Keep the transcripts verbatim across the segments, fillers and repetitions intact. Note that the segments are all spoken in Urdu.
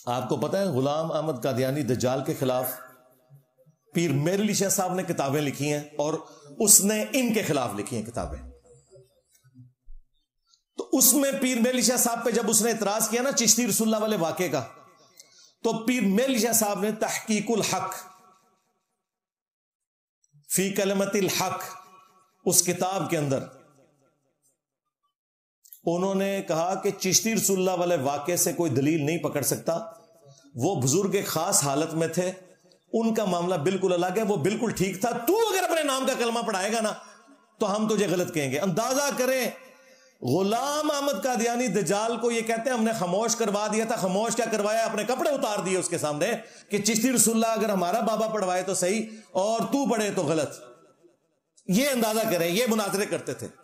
آپ کو پتہ ہے غلام احمد قادیانی دجال کے خلاف پیر میر علی شاہ صاحب نے کتابیں لکھی ہیں اور اس نے ان کے خلاف لکھی ہیں کتابیں. تو اس میں پیر میر علی شاہ صاحب پہ جب اس نے اعتراض کیا نا چشتی رسول اللہ والے واقعے کا، تو پیر میر علی شاہ صاحب نے تحقیق الحق فی کلمت الحق اس کتاب کے اندر انہوں نے کہا کہ چشتی رسول اللہ والے واقعے سے کوئی دلیل نہیں پکڑ سکتا، وہ بزرگ خاص حالت میں تھے، ان کا معاملہ بالکل الگ ہے، وہ بالکل ٹھیک تھا، تو اگر اپنے نام کا کلمہ پڑھائے گا نا تو ہم تجھے غلط کہیں گے. اندازہ کریں غلام احمد قادیانی دجال کو یہ کہتے ہیں ہم نے خاموش کروا دیا تھا. خاموش کیا کروایا؟ اپنے کپڑے اتار دیے اس کے سامنے کہ چشتی رسول اللہ اگر ہمارا بابا پڑھوائے تو صحیح اور تو پڑھے تو غلط. یہ اندازہ کریں، یہ مناظرے کرتے تھے.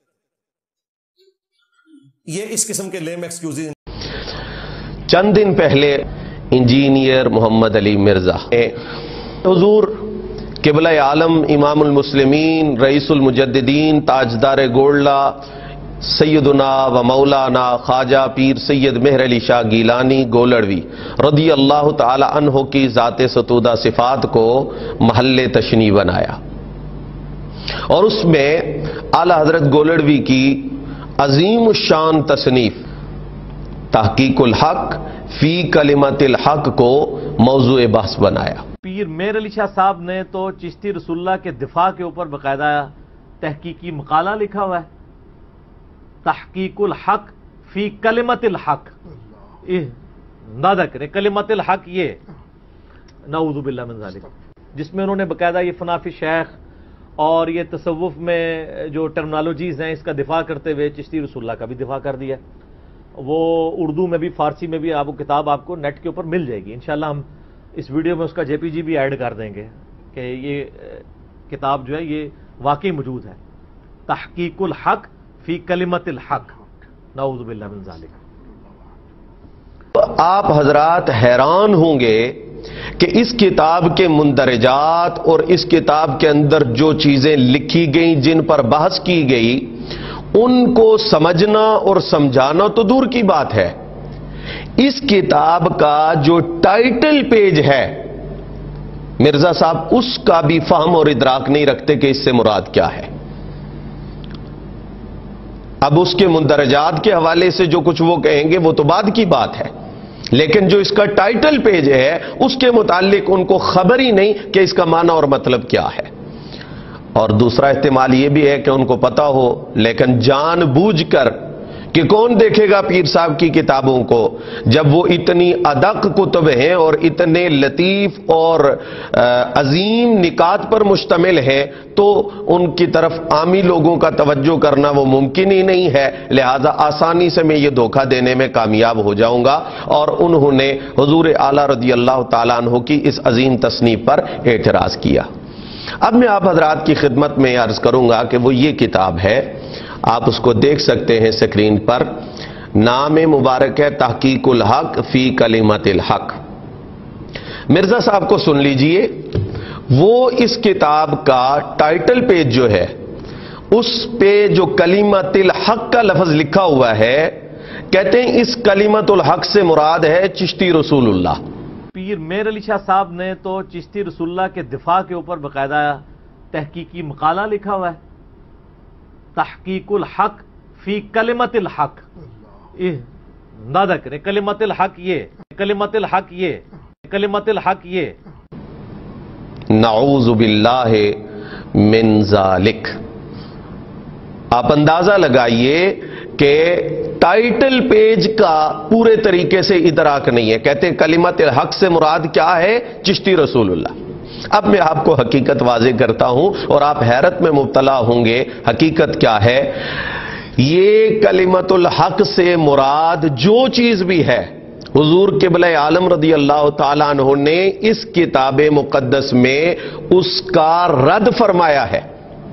یہ اس قسم کے لیم ایکسکیوز. چند دن پہلے انجینئر محمد علی مرزا حضور قبلہ عالم امام المسلمین رئیس المجددین تاجدار گولڈا سیدنا و مولانا خواجہ پیر سید مہر علی شاہ گیلانی گولڑوی رضی اللہ تعالی عنہ کی ذات ستودہ صفات کو محل تشنیع بنایا، اور اس میں اعلی حضرت گولڑوی کی عظیم الشان تصنیف تحقیق الحق فی کلمت الحق کو موضوع بحث بنایا. پیر میر علی شاہ صاحب نے تو چشتی رسول اللہ کے دفاع کے اوپر باقاعدہ تحقیقی مقالہ لکھا ہوا ہے، تحقیق الحق فی کلمت الحق. اندازہ کریں کلمت الحق، یہ نعوذ باللہ من ذالک، جس میں انہوں نے باقاعدہ یہ فنافی شیخ اور یہ تصوف میں جو ٹرمنالوجیز ہیں اس کا دفاع کرتے ہوئے چشتی رسول اللہ کا بھی دفاع کر دیا. وہ اردو میں بھی فارسی میں بھی آپ کو کتاب آپ کو نیٹ کے اوپر مل جائے گی انشاءاللہ. ہم اس ویڈیو میں اس کا جے پی جی بھی ایڈ کر دیں گے کہ یہ کتاب جو ہے یہ واقعی موجود ہے، تحقیق الحق فی کلمت الحق. نعوذ باللہ من ذالک. آپ حضرات حیران ہوں گے کہ اس کتاب کے مندرجات اور اس کتاب کے اندر جو چیزیں لکھی گئیں، جن پر بحث کی گئی، ان کو سمجھنا اور سمجھانا تو دور کی بات ہے. اس کتاب کا جو ٹائٹل پیج ہے مرزا صاحب اس کا بھی فہم اور ادراک نہیں رکھتے کہ اس سے مراد کیا ہے. اب اس کے مندرجات کے حوالے سے جو کچھ وہ کہیں گے وہ تو بعد کی بات ہے، لیکن جو اس کا ٹائٹل پیج ہے اس کے متعلق ان کو خبر ہی نہیں کہ اس کا معنی اور مطلب کیا ہے. اور دوسرا احتمال یہ بھی ہے کہ ان کو پتا ہو لیکن جان بوجھ کر کہ کون دیکھے گا پیر صاحب کی کتابوں کو جب وہ اتنی ادق کتب ہیں اور اتنے لطیف اور عظیم نکات پر مشتمل ہیں، تو ان کی طرف عامی لوگوں کا توجہ کرنا وہ ممکن ہی نہیں ہے. لہذا آسانی سے میں یہ دھوکہ دینے میں کامیاب ہو جاؤں گا. اور انہوں نے حضور اعلیٰ رضی اللہ تعالیٰ عنہ کی اس عظیم تصنیف پر اعتراض کیا. اب میں آپ حضرات کی خدمت میں عرض کروں گا کہ وہ یہ کتاب ہے، آپ اس کو دیکھ سکتے ہیں اسکرین پر. نام مبارک ہے تحقیق الحق فی کلمت الحق. مرزا صاحب کو سن لیجئے، وہ اس کتاب کا ٹائٹل پیج جو ہے اس پہ جو کلمت الحق کا لفظ لکھا ہوا ہے، کہتے ہیں اس کلمت الحق سے مراد ہے چشتی رسول اللہ. پیر میر علی شاہ صاحب نے تو چشتی رسول اللہ کے دفاع کے اوپر باقاعدہ تحقیقی مقالہ لکھا ہوا ہے، تحقیق الحق فی کلمت الحق. اندازہ کریں کلمت الحق، یہ کلمت الحق، یہ کلمت الحق، یہ نعوذ باللہ من ذالک. آپ اندازہ لگائیے کہ ٹائٹل پیج کا پورے طریقے سے ادراک نہیں ہے. کہتے ہیں کلمت الحق سے مراد کیا ہے؟ چشتی رسول اللہ. اب میں آپ کو حقیقت واضح کرتا ہوں اور آپ حیرت میں مبتلا ہوں گے. حقیقت کیا ہے؟ یہ کلمت الحق سے مراد جو چیز بھی ہے حضور قبلہ عالم رضی اللہ تعالیٰ عنہ نے اس کتاب مقدس میں اس کا رد فرمایا ہے.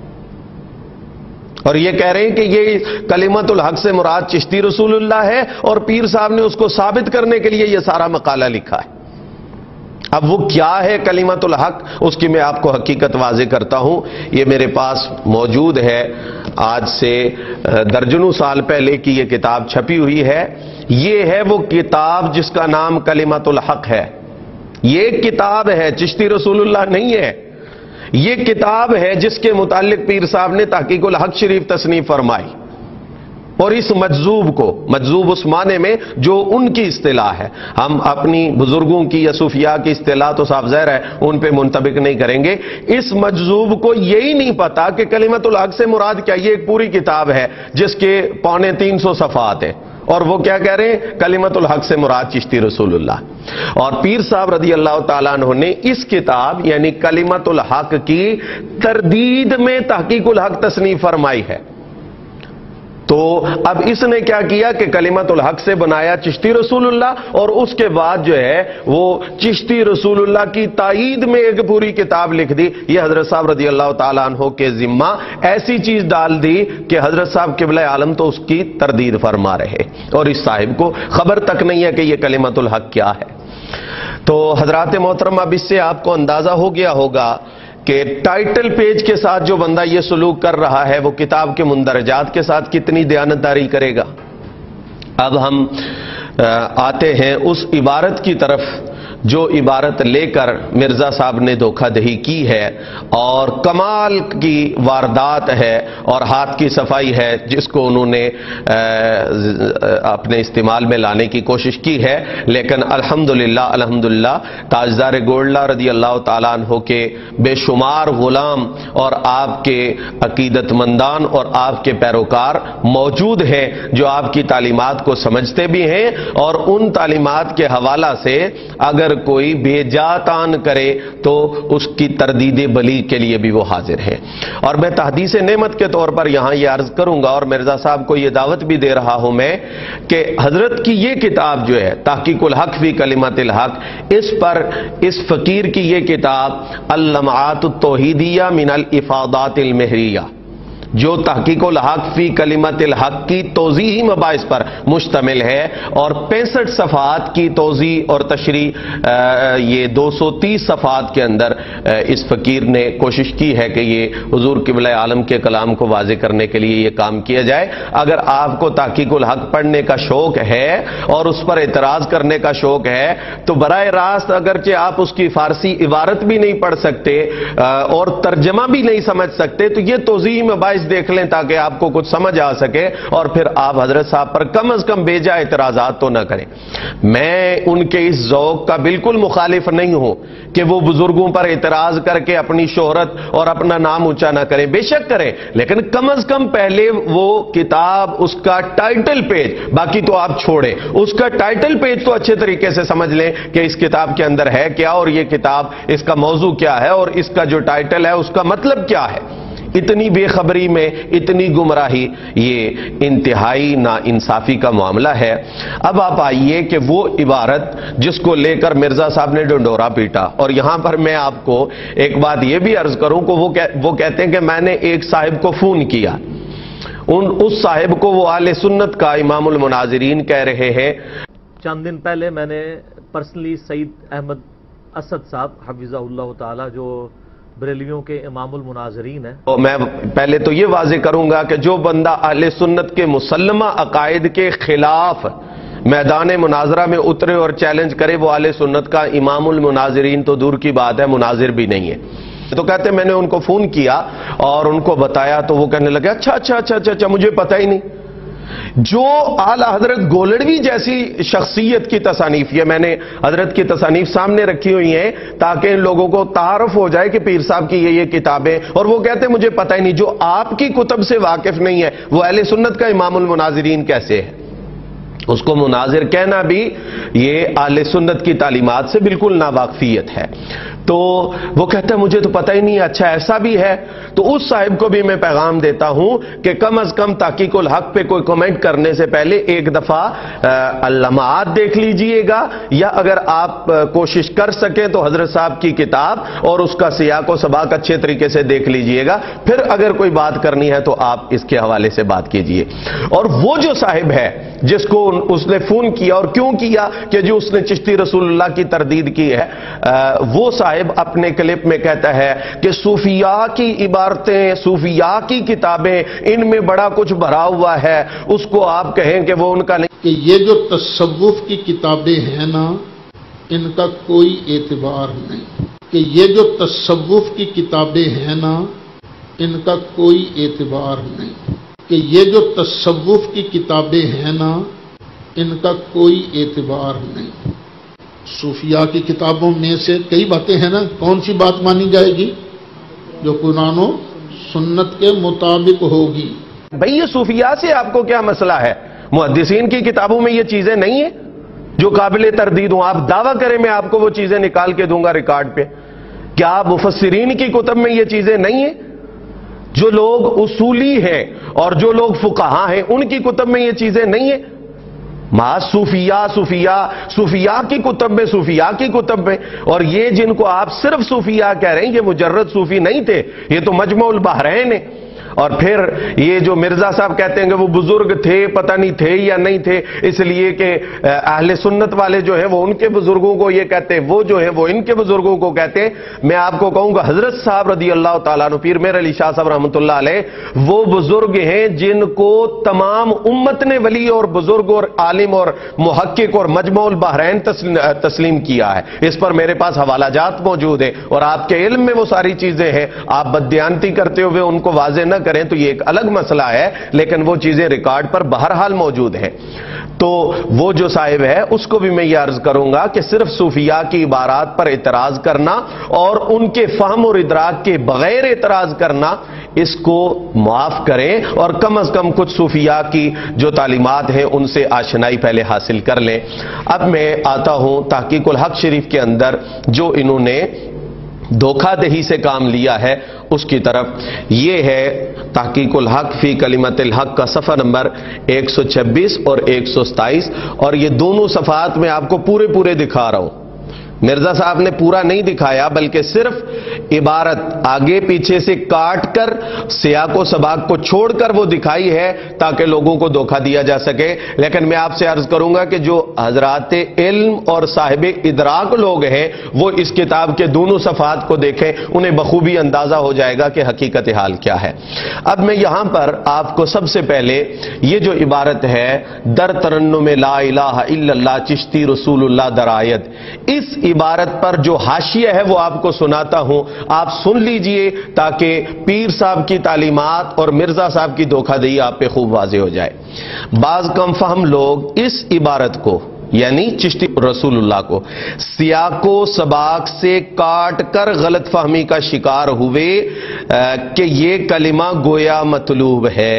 اور یہ کہہ رہے ہیں کہ یہ کلمت الحق سے مراد چشتی رسول اللہ ہے، اور پیر صاحب نے اس کو ثابت کرنے کے لیے یہ سارا مقالہ لکھا ہے. اب وہ کیا ہے کلمت الحق، اس کی میں آپ کو حقیقت واضح کرتا ہوں. یہ میرے پاس موجود ہے، آج سے درجنوں سال پہلے کی یہ کتاب چھپی ہوئی ہے. یہ ہے وہ کتاب جس کا نام کلمت الحق ہے. یہ ایک کتاب ہے، چشتی رسول اللہ نہیں ہے. یہ کتاب ہے جس کے متعلق پیر صاحب نے تحقیق الحق شریف تصنیف فرمائی. اور اس مجذوب کو، مجذوب اس معنی میں جو ان کی اصطلاح ہے، ہم اپنی بزرگوں کی یا صوفیاء کی اصطلاح تو صاف ظاہر ہے ان پہ منطبق نہیں کریں گے. اس مجذوب کو یہی نہیں پتا کہ کلمت الحق سے مراد کیا. یہ ایک پوری کتاب ہے جس کے پونے تین سو صفحات ہیں، اور وہ کیا کہہ رہے ہیں؟ کلمت الحق سے مراد چشتی رسول اللہ. اور پیر صاحب رضی اللہ تعالیٰ عنہ نے اس کتاب یعنی کلمت الحق کی تردید میں تحقیق الحق تصنیف فرمائی ہے. تو اب اس نے کیا کیا کہ کلمت الحق سے بنایا چشتی رسول اللہ، اور اس کے بعد جو ہے وہ چشتی رسول اللہ کی تائید میں ایک پوری کتاب لکھ دی. یہ حضرت صاحب رضی اللہ تعالیٰ عنہ کے ذمہ ایسی چیز ڈال دی کہ حضرت صاحب قبلہ عالم تو اس کی تردید فرما رہے، اور اس صاحب کو خبر تک نہیں ہے کہ یہ کلمت الحق کیا ہے. تو حضرات محترم، اب اس سے آپ کو اندازہ ہو گیا ہوگا کہ ٹائٹل پیج کے ساتھ جو بندہ یہ سلوک کر رہا ہے وہ کتاب کے مندرجات کے ساتھ کتنی دیانتداری کرے گا. اب ہم آتے ہیں اس عبارت کی طرف جو عبارت لے کر مرزا صاحب نے دھوکہ دہی کی ہے، اور کمال کی واردات ہے اور ہاتھ کی صفائی ہے جس کو انہوں نے اپنے استعمال میں لانے کی کوشش کی ہے. لیکن الحمدللہ الحمدللہ تاجدار گولڈا رضی اللہ تعالیٰ عنہ کے بے شمار غلام اور آپ کے عقیدت مندان اور آپ کے پیروکار موجود ہیں جو آپ کی تعلیمات کو سمجھتے بھی ہیں، اور ان تعلیمات کے حوالہ سے اگر کوئی بے جا تان کرے تو اس کی تردید بلی کے لیے بھی وہ حاضر ہے. اور میں تحدیث نعمت کے طور پر یہاں یہ عرض کروں گا، اور مرزا صاحب کو یہ دعوت بھی دے رہا ہوں میں، کہ حضرت کی یہ کتاب جو ہے تحقیق الحق فی کلمت الحق، اس پر اس فقیر کی یہ کتاب اللمعات التوحیدیہ من الافاضات المہریہ، جو تحقیق الحق فی کلمت الحق کی توضیحی مباحث پر مشتمل ہے، اور پینسٹھ صفحات کی توضیح اور تشریح یہ دو سو تیس صفحات کے اندر اس فقیر نے کوشش کی ہے کہ یہ حضور قبلہ عالم کے کلام کو واضح کرنے کے لیے یہ کام کیا جائے. اگر آپ کو تحقیق الحق پڑھنے کا شوق ہے اور اس پر اعتراض کرنے کا شوق ہے تو براہ راست اگرچہ آپ اس کی فارسی عبارت بھی نہیں پڑھ سکتے اور ترجمہ بھی نہیں سمجھ سکتے، تو یہ توضیحی مباحث دیکھ لیں تاکہ آپ کو کچھ سمجھ آ سکے، اور پھر آپ حضرت صاحب پر کم از کم بیجا اعتراضات تو نہ کریں. میں ان کے اس ذوق کا بالکل مخالف نہیں ہوں کہ وہ بزرگوں پر اعتراض کر کے اپنی شہرت اور اپنا نام اونچا نہ کریں، بے شک کریں، لیکن کم از کم پہلے وہ کتاب، اس کا ٹائٹل پیج، باقی تو آپ چھوڑیں، اس کا ٹائٹل پیج تو اچھے طریقے سے سمجھ لیں کہ اس کتاب کے اندر ہے کیا، اور یہ کتاب اس کا موضوع کیا ہے، اور اس کا جو ٹائٹل ہے اس کا مطلب کیا ہے. اتنی بے خبری میں اتنی گمراہی، یہ انتہائی نا انصافی کا معاملہ ہے. اب آپ آئیے کہ وہ عبارت جس کو لے کر مرزا صاحب نے ڈنڈورا پیٹا، اور یہاں پر میں آپ کو ایک بات یہ بھی عرض کروں کہ وہ کہتے ہیں کہ میں نے ایک صاحب کو فون کیا، ان اس صاحب کو وہ اہل سنت کا امام المناظرین کہہ رہے ہیں. چند دن پہلے میں نے پرسنلی سعید احمد اسد صاحب حفظہ اللہ تعالی جو بریلیوں کے امام المناظرین ہیں، میں پہلے تو یہ واضح کروں گا کہ جو بندہ اہل سنت کے مسلمہ عقائد کے خلاف میدان مناظرہ میں اترے اور چیلنج کرے وہ اہل سنت کا امام المناظرین تو دور کی بات ہے، مناظر بھی نہیں ہے. تو کہتے ہیں میں نے ان کو فون کیا اور ان کو بتایا تو وہ کہنے لگے اچھا اچھا اچھا اچھا مجھے پتہ ہی نہیں. جو اعلی حضرت گولڑوی جیسی شخصیت کی تصانیف، یہ میں نے حضرت کی تصانیف سامنے رکھی ہوئی ہیں تاکہ ان لوگوں کو تعارف ہو جائے کہ پیر صاحب کی یہ یہ کتابیں، اور وہ کہتے ہیں مجھے پتہ ہی نہیں. جو آپ کی کتب سے واقف نہیں ہے وہ اہل سنت کا امام المناظرین کیسے ہے؟ اس کو مناظر کہنا بھی یہ اہل سنت کی تعلیمات سے بالکل ناواقفیت ہے. تو وہ کہتا ہے مجھے تو پتہ ہی نہیں. اچھا ایسا بھی ہے؟ تو اس صاحب کو بھی میں پیغام دیتا ہوں کہ کم از کم تحقیق الحق پہ کوئی کمنٹ کرنے سے پہلے ایک دفعہ اللمعات دیکھ لیجئے گا، یا اگر آپ کوشش کر سکیں تو حضرت صاحب کی کتاب اور اس کا سیاق و سباق اچھے طریقے سے دیکھ لیجئے گا. پھر اگر کوئی بات کرنی ہے تو آپ اس کے حوالے سے بات کیجئے. اور وہ جو صاحب ہے जिसको उस ने फोन किया, और क्यों किया कि जो उसने चिश्ती रसूलुल्लाह की तरदीद की है, आ, वो साहिब अपने क्लिप में कहता है कि सूफिया की इबारतें, सूफिया की किताबें, इनमें बड़ा कुछ भरा हुआ है, उसको आप कहें कि वो उनका नहीं। कि ये जो तसव्वुफ की किताबें हैं ना, इनका कोई एतबार नहीं। कि ये जो तसव्वुफ की किताबें हैं ना, इनका कोई एतबार नहीं। कि ये जो तसव्वुफ की किताबें हैं ना, इनका कोई एतबार नहीं। सूफिया की किताबों में से कई बातें हैं ना, कौन सी बात मानी जाएगी? जो कुरान और सुन्नत के मुताबिक होगी। भाई ये सूफिया से आपको क्या मसला है? मुहद्दिसीन की किताबों में ये चीजें नहीं है जो काबिल तरदीद हो? आप दावा करें मैं आपको वो चीजें निकाल के दूंगा रिकॉर्ड पे। क्या मुफस्सिरीन की कुतुब में ये चीजें नहीं है? जो लोग उसूली हैं और जो लोग फुकहा हैं उनकी कुतुब में ये चीजें नहीं है? मा सूफिया सूफिया सूफिया की कुतुब में, सूफिया की कुतुब में। और ये जिनको आप सिर्फ सूफिया कह रहे हैं, ये मुजर्रद सूफी नहीं थे, ये तो मजमुल बहरैन है। और फिर ये जो मिर्जा साहब कहते हैं कि वो बुजुर्ग थे, पता नहीं थे या नहीं थे, इसलिए कि अहले सुन्नत वाले जो है वो उनके बुजुर्गों को ये कहते हैं, वो जो है वो इनके बुजुर्गों को कहते हैं। मैं आपको कहूंगा हजरत साहब रदी अल्लाह तआला अन्हु, पीर मेर अली शाह साहब रहमतुल्लाह अलैह, वो बुजुर्ग हैं जिनको तमाम उम्मत ने वली और बुजुर्ग और आलिम और मुहक्किक और मजमुल बहरैन तस्लीम किया है। इस पर मेरे पास हवालाजात मौजूद है और आपके इल्म में वो सारी चीजें हैं। आप बददियानती करते हुए उनको वाज़ेह न करें तो ये एक अलग मसला है, लेकिन वो चीजें रिकॉर्ड पर बहरहाल मौजूद हैं। तो वो जो साहिब है उसको भी मैं ये अर्ज करूंगा कि सिर्फ सूफिया की इबारात पर एतराज करना और उनके फहम और इदराक के बगैर एतराज करना, इसको माफ करें और कम अज कम कुछ सूफिया की जो तालीमात हैं उनसे आशनाई पहले हासिल कर लें। अब मैं आता हूं तहकीकुल हक शरीफ के अंदर जो इन्होंने धोखादही से काम लिया है उसकी तरफ। यह है तहकीकुल हक फी कलिमतिल हक का सफ़ा नंबर एक सौ छब्बीस और एक सौ सताईस, और ये दोनों सफ़ात में आपको पूरे पूरे दिखा रहा हूं। मिर्जा साहब ने पूरा नहीं दिखाया बल्कि सिर्फ इबारत आगे पीछे से काट कर सियाको सबाक को छोड़कर वो दिखाई है ताकि लोगों को धोखा दिया जा सके। लेकिन मैं आपसे अर्ज करूंगा कि जो हजरात इल्म और साहिब इदराक लोग हैं वो इस किताब के दोनों सफ़ात को देखें, उन्हें बखूबी अंदाजा हो जाएगा कि हकीकत हाल क्या है। अब मैं यहां पर आपको सबसे पहले ये जो इबारत है दर तरन्नुम ला इलाहा इल्लल्लाह चिश्ती रसूलुल्लाह दरायत, इस इबारत पर जो हाशिया है वो आपको सुनाता हूं, आप सुन लीजिए ताकि पीर साहब की तालीमात और मिर्जा साहब की धोखाधड़ी आप पे खूब वाज़ेह हो जाए। बाज कम फहम लोग इस इबारत को यानी चिश्ती रसूलुल्लाह को सियाको सबाक से काट कर गलत फहमी का शिकार हुए कि ये कलिमा गोया मतलूब है।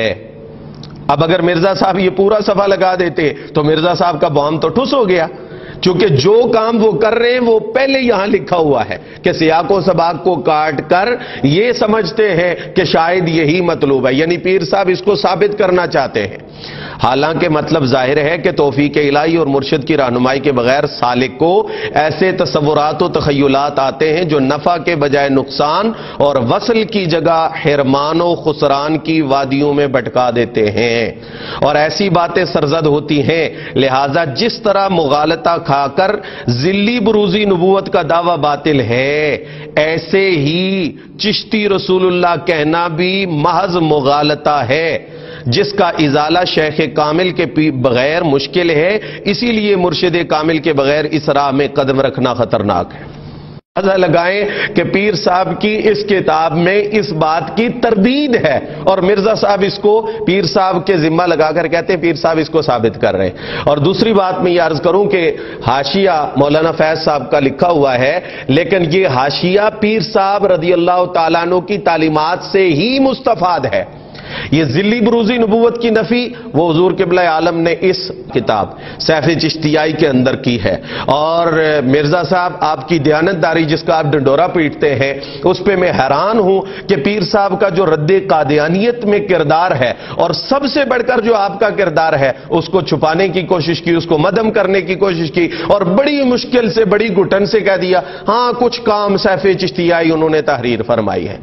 अब अगर मिर्जा साहब ये पूरा सफा लगा देते तो मिर्जा साहब का बॉम्ब तो ठुस हो गया, क्योंकि जो काम वो कर रहे हैं वो पहले यहां लिखा हुआ है कि सियाको सबाक को काट कर ये समझते हैं कि शायद यही मतलूब है, यानी पीर साहब इसको साबित करना चाहते हैं। हालांकि मतलब जाहिर है कि तौफीक इलाही और मुर्शिद की रहनुमाई के बगैर सालिक को ऐसे तसव्वुरात और तखय्युलात आते हैं जो नफा के बजाय नुकसान और वसल की जगह हिरमान और खुसरान की वादियों में भटका देते हैं और ऐसी बातें सरजद होती हैं। लिहाजा जिस तरह मुगालता खाकर जिल्ली बरूजी नबूवत का दावा बातिल है, ऐसे ही चिश्ती रसूलुल्लाह कहना भी महज मुगालता है जिसका इजाला शेख कामिल के बगैर मुश्किल है। इसीलिए मुर्शिद कामिल के बगैर इस राह में कदम रखना खतरनाक है। अंदाजा लगाएं कि पीर साहब की इस किताब में इस बात की तरदीद है और मिर्जा साहब इसको पीर साहब के जिम्मा लगाकर कहते हैं पीर साहब इसको साबित कर रहे हैं। और दूसरी बात मैं ये अर्ज करूं कि हाशिया मौलाना फैज साहब का लिखा हुआ है, लेकिन ये हाशिया पीर साहब रदी अल्लाह तआला अन्हु की तालीमात से ही मुस्तफाद है। ये जिल्ली बरूजी नबूवत की नफी वो हुजूर क़िबला आलम ने इस किताब सैफ़े चिश्तियाई के अंदर की है। और मिर्जा साहब आपकी दयानतदारी जिसका आप डंडोरा पीटते हैं उस पर मैं हैरान हूं कि पीर साहब का जो रद्दे कादियानियत में किरदार है और सबसे बढ़कर जो आपका किरदार है उसको छुपाने की कोशिश की, उसको मदम करने की कोशिश की और बड़ी मुश्किल से बड़ी घुटन से कह दिया हाँ कुछ काम सैफ़े चिश्तियाई उन्होंने तहरीर फरमाई है।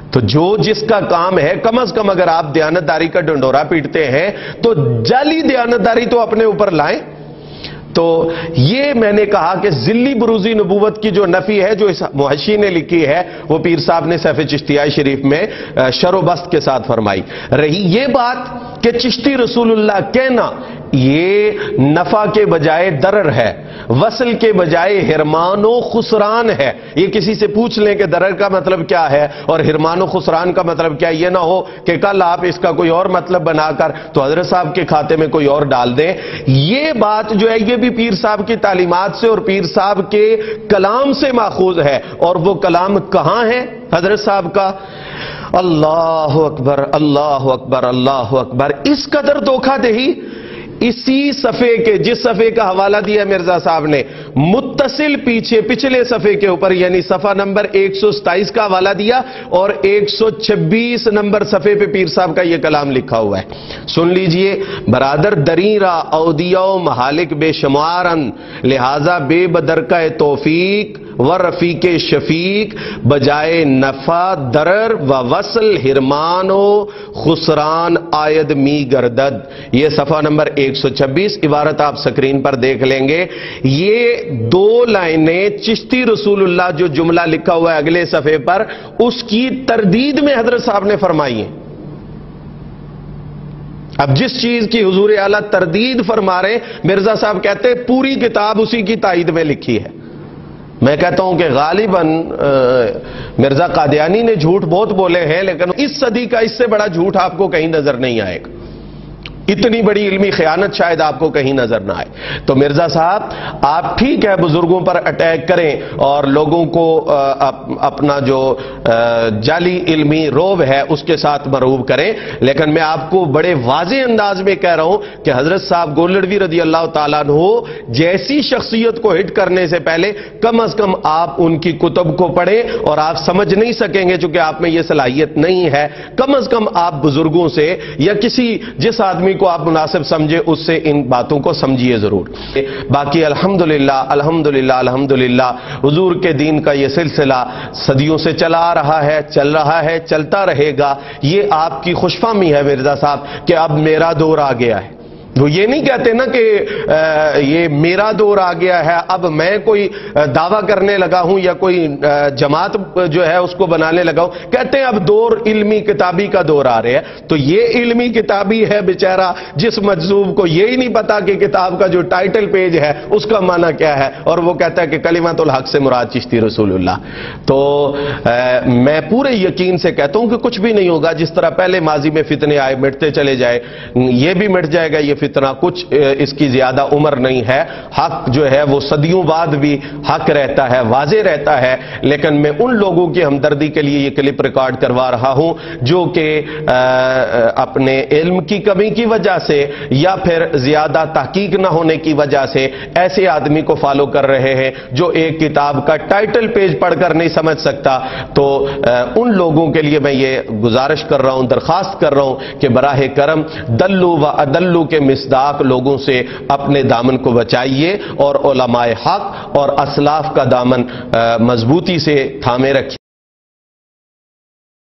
تو جو جس کا کام ہے، کم از کم اگر آپ دیانتداری کا ڈنڈورا پیٹتے ہیں تو جعلی دیانتداری تو اپنے اوپر لائیں. تو یہ میں نے کہا کہ ذلی بروزی نبوت کی جو نفی ہے جو اس محشی نے لکھی ہے وہ پیر صاحب نے سیف چشتیہ شریف میں شر و بست کے ساتھ فرمائی. رہی یہ بات کہ چشتی رسول اللہ کہنا یہ نفع کے بجائے ضرر ہے، وصل کے بجائے حرمان و خسران ہے. یہ کسی سے پوچھ لیں کہ ضرر کا مطلب کیا ہے اور حرمان و خسران کا مطلب کیا، یہ نہ ہو کہ کل آپ اس کا کوئی اور مطلب بنا کر تو حضرت صاحب کے کھاتے میں کوئی اور ڈال دیں. یہ بات جو ہے یہ بھی پیر صاحب کی تعلیمات سے اور پیر صاحب کے کلام سے ماخوذ ہے. اور وہ کلام کہاں ہے حضرت صاحب کا؟ اللہ اکبر اللہ اکبر اللہ اکبر. اس قدر دھوکہ دہی اسی صفحے کے، جس صفحے کا حوالہ دیا مرزا صاحب نے، متصل پیچھے پچھلے صفحے کے اوپر یعنی صفحہ نمبر ایک سو ستائیس کا حوالہ دیا اور ایک سو چھبیس نمبر صفحے پہ پیر صاحب کا یہ کلام لکھا ہوا ہے. سن لیجئے. برادر دریرا اودیو محالک بے شمارن، لہذا بے بدرکہ توفیق و رفیق شفیق، بجائے نفع ضرر و وصل حرمان و خسران آید می گردد. یہ صفحہ نمبر ایک سو چھبیس، عبارت آپ سکرین پر دیکھ لیں گے. یہ دو لائنیں چشتی رسول اللہ جو جملہ لکھا ہوا ہے اگلے صفحے پر، اس کی تردید میں حضرت صاحب نے فرمائی ہیں. اب جس چیز کی حضور اعلیٰ تردید فرما رہے مرزا صاحب کہتے پوری کتاب اسی کی تائید میں لکھی ہے. میں کہتا ہوں کہ غالباً مرزا قادیانی نے جھوٹ بہت بولے ہیں لیکن اس صدی کا اس سے بڑا جھوٹ آپ کو کہیں نظر نہیں آئے گا. اتنی بڑی علمی خیانت شاید آپ کو کہیں نظر نہ آئے. تو مرزا صاحب آپ ٹھیک ہے بزرگوں پر اٹیک کریں اور لوگوں کو اپنا جو جعلی علمی روب ہے اس کے ساتھ مرعوب کریں، لیکن میں آپ کو بڑے واضح انداز میں کہہ رہا ہوں کہ حضرت صاحب گولڑوی رضی اللہ تعالیٰ عنہ جیسی شخصیت کو ہٹ کرنے سے پہلے کم از کم آپ ان کی کتب کو پڑھیں، اور آپ سمجھ نہیں سکیں گے چونکہ آپ میں یہ صلاحیت نہیں ہے. کم از کم آپ بزرگوں سے یا کسی جس آدمی کو آپ مناسب سمجھے اس سے ان باتوں کو سمجھیے ضرور. باقی الحمدللہ الحمدللہ الحمدللہ حضور کے دین کا یہ سلسلہ صدیوں سے چلا آ رہا ہے، چل رہا ہے، چلتا رہے گا. یہ آپ کی خوش فہمی ہے مرزا صاحب کہ اب میرا دور آ گیا ہے. وہ یہ نہیں کہتے نا کہ یہ میرا دور آ گیا ہے، اب میں کوئی دعویٰ کرنے لگا ہوں یا کوئی جماعت جو ہے اس کو بنانے لگا ہوں. کہتے ہیں اب دور علمی کتابی کا دور آ رہا ہے. تو یہ علمی کتابی ہے بیچارہ جس مجذوب کو یہی نہیں پتا کہ کتاب کا جو ٹائٹل پیج ہے اس کا معنی کیا ہے، اور وہ کہتا ہے کہ کلمۃ الحق سے مراد چشتی رسول اللہ. تو میں پورے یقین سے کہتا ہوں کہ کچھ بھی نہیں ہوگا. جس طرح پہلے ماضی میں فتنے آئے مٹتے چلے جائے، یہ بھی مٹ جائے گا. یہ اتنا کچھ اس کی زیادہ عمر نہیں ہے. حق جو ہے وہ صدیوں بعد بھی حق رہتا ہے، واضح رہتا ہے. لیکن میں ان لوگوں کی ہمدردی کے لیے یہ کلپ ریکارڈ کروا رہا ہوں جو کہ اپنے علم کی کمی کی وجہ سے یا پھر زیادہ تحقیق نہ ہونے کی وجہ سے ایسے آدمی کو فالو کر رہے ہیں جو ایک کتاب کا ٹائٹل پیج پڑھ کر نہیں سمجھ سکتا. تو ان لوگوں کے لیے میں یہ گزارش کر رہا ہوں، درخواست کر رہا ہوں کہ براہ کرم دلو و ادلو کے مصداق لوگوں سے اپنے دامن کو بچائیے اور علماء حق اور اسلاف کا دامن مضبوطی سے تھامے رکھیے.